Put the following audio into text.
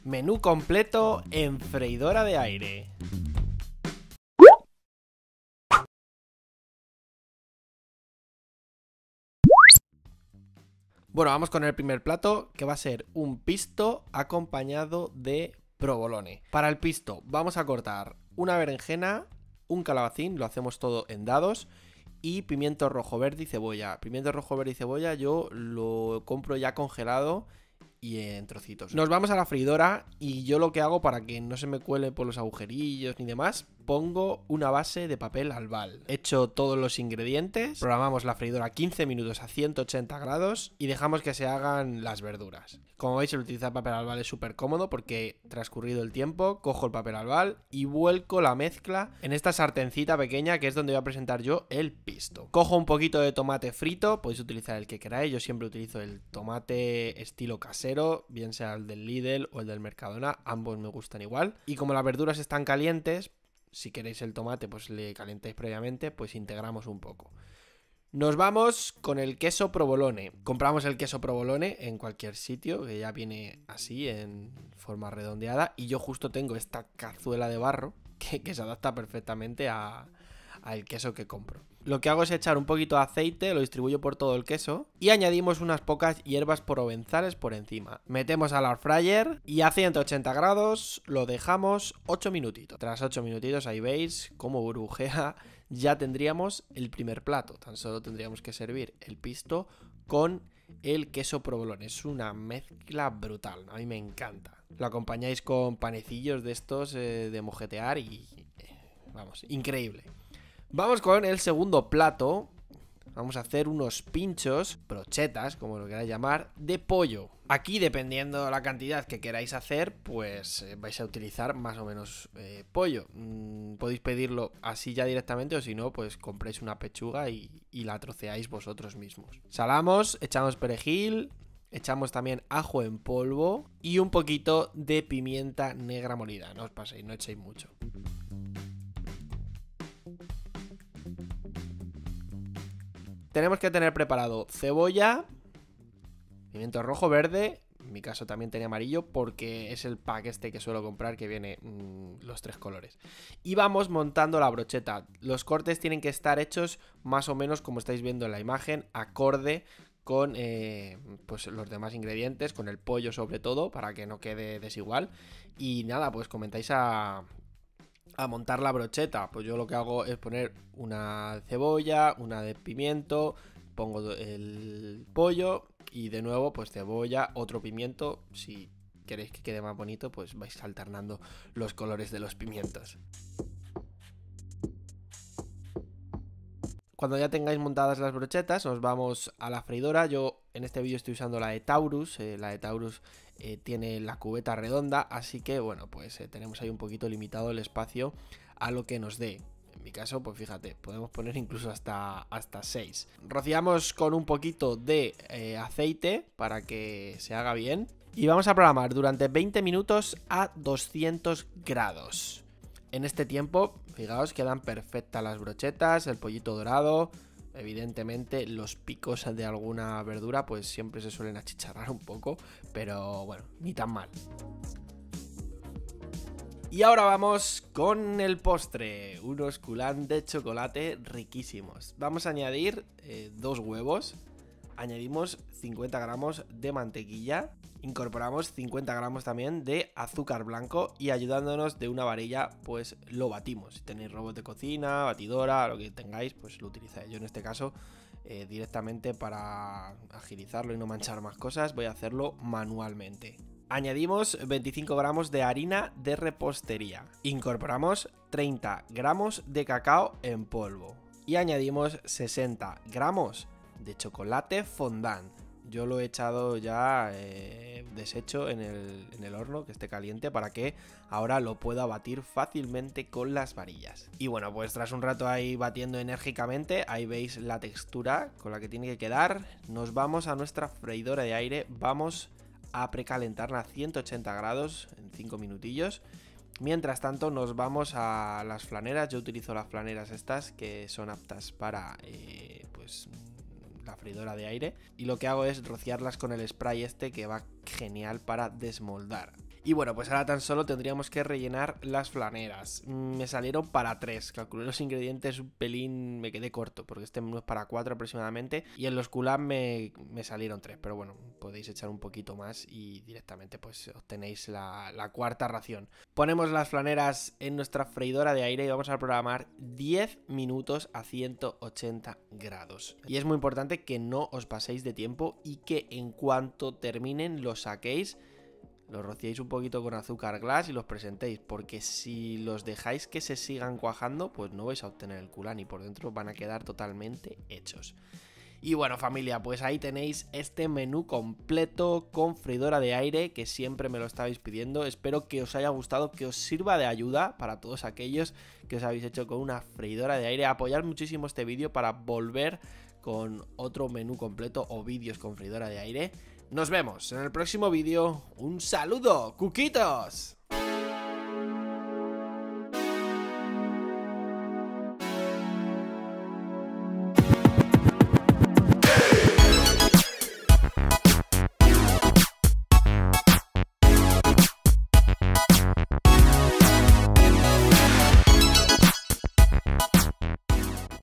Menú completo en freidora de aire. Bueno, vamos con el primer plato, que va a ser un pisto acompañado de provolone. Para el pisto vamos a cortar una berenjena, un calabacín, lo hacemos todo en dados, y pimiento rojo, verde y cebolla. Pimiento rojo, verde y cebolla yo lo compro ya congelado y en trocitos. Nos vamos a la freidora y yo lo que hago para que no se me cuele por los agujerillos ni demás, pongo una base de papel albal. Echo todos los ingredientes, programamos la freidora 15 minutos a 180 grados y dejamos que se hagan las verduras. Como veis, el utilizar papel albal es súper cómodo porque transcurrido el tiempo, cojo el papel albal y vuelco la mezcla en esta sartencita pequeña que es donde voy a presentar yo el pisto. Cojo un poquito de tomate frito, podéis utilizar el que queráis, yo siempre utilizo el tomate estilo casero, bien sea el del Lidl o el del Mercadona, ambos me gustan igual. Y como las verduras están calientes, si queréis el tomate pues le calentáis previamente, pues integramos un poco. Nos vamos con el queso provolone. Compramos el queso provolone en cualquier sitio, que ya viene así en forma redondeada, y yo justo tengo esta cazuela de barro que se adapta perfectamente al queso que compro. Lo que hago es echar un poquito de aceite, lo distribuyo por todo el queso y añadimos unas pocas hierbas provenzales por encima. Metemos al air fryer y a 180 grados lo dejamos 8 minutitos. Tras 8 minutitos, ahí veis cómo burbujea, ya tendríamos el primer plato. Tan solo tendríamos que servir el pisto con el queso provolone. Es una mezcla brutal, a mí me encanta. Lo acompañáis con panecillos de estos de mojetear y vamos, increíble. Vamos con el segundo plato. Vamos a hacer unos pinchos, brochetas, como lo queráis llamar, de pollo. Aquí, dependiendo de la cantidad que queráis hacer, pues vais a utilizar más o menos pollo. Podéis pedirlo así ya directamente, o si no, pues compréis una pechuga y la troceáis vosotros mismos. Salamos, echamos perejil, echamos también ajo en polvo y un poquito de pimienta negra molida. No os paséis, no echéis mucho. Tenemos que tener preparado cebolla, pimiento rojo, verde, en mi caso también tenía amarillo porque es el pack este que suelo comprar que viene los 3 colores. Y vamos montando la brocheta. Los cortes tienen que estar hechos más o menos como estáis viendo en la imagen, acorde con pues los demás ingredientes, con el pollo sobre todo, para que no quede desigual. Y nada, pues comentáis a montar la brocheta. Pues yo lo que hago es poner una cebolla, una de pimiento, pongo el pollo y de nuevo pues cebolla, otro pimiento. Si queréis que quede más bonito, pues vais alternando los colores de los pimientos. Cuando ya tengáis montadas las brochetas, nos vamos a la freidora. Yo en este vídeo estoy usando la de Taurus. La de Taurus tiene la cubeta redonda, así que bueno, pues tenemos ahí un poquito limitado el espacio a lo que nos dé. En mi caso, pues fíjate, podemos poner incluso hasta 6. Rociamos con un poquito de aceite para que se haga bien. Y vamos a programar durante 20 minutos a 200 grados. En este tiempo, fijaos, quedan perfectas las brochetas, el pollito dorado. Evidentemente los picos de alguna verdura pues siempre se suelen achicharrar un poco, pero bueno, ni tan mal. Y ahora vamos con el postre, unos culán de chocolate riquísimos. Vamos a añadir 2 huevos, añadimos 50 gramos de mantequilla, incorporamos 50 gramos también de azúcar blanco y ayudándonos de una varilla pues lo batimos. Si tenéis robot de cocina, batidora, lo que tengáis pues lo utilizáis. Yo en este caso directamente para agilizarlo y no manchar más cosas voy a hacerlo manualmente. Añadimos 25 gramos de harina de repostería, incorporamos 30 gramos de cacao en polvo y añadimos 60 gramos de chocolate fondant. Yo lo he echado ya deshecho en el horno que esté caliente para que ahora lo pueda batir fácilmente con las varillas. Y bueno, pues tras un rato ahí batiendo enérgicamente, ahí veis la textura con la que tiene que quedar. Nos vamos a nuestra freidora de aire, vamos a precalentarla a 180 grados en 5 minutillos. Mientras tanto nos vamos a las flaneras. Yo utilizo las flaneras estas que son aptas para pues la freidora de aire, y lo que hago es rociarlas con el spray este que va genial para desmoldar. Y bueno, pues ahora tan solo tendríamos que rellenar las flaneras. Me salieron para 3, calculé los ingredientes un pelín, me quedé corto, porque este menú es para 4 aproximadamente. Y en los culán me salieron 3, pero bueno, podéis echar un poquito más y directamente pues obtenéis la cuarta ración. Ponemos las flaneras en nuestra freidora de aire y vamos a programar 10 minutos a 180 grados. Y es muy importante que no os paséis de tiempo y que en cuanto terminen los saquéis, los rociéis un poquito con azúcar glass y los presentéis, porque si los dejáis que se sigan cuajando, pues no vais a obtener el culán y por dentro van a quedar totalmente hechos. Y bueno, familia, pues ahí tenéis este menú completo con freidora de aire que siempre me lo estabais pidiendo. Espero que os haya gustado, que os sirva de ayuda para todos aquellos que os habéis hecho con una freidora de aire. Apoyad muchísimo este vídeo para volver con otro menú completo o vídeos con freidora de aire. Nos vemos en el próximo vídeo. ¡Un saludo, cuquitos!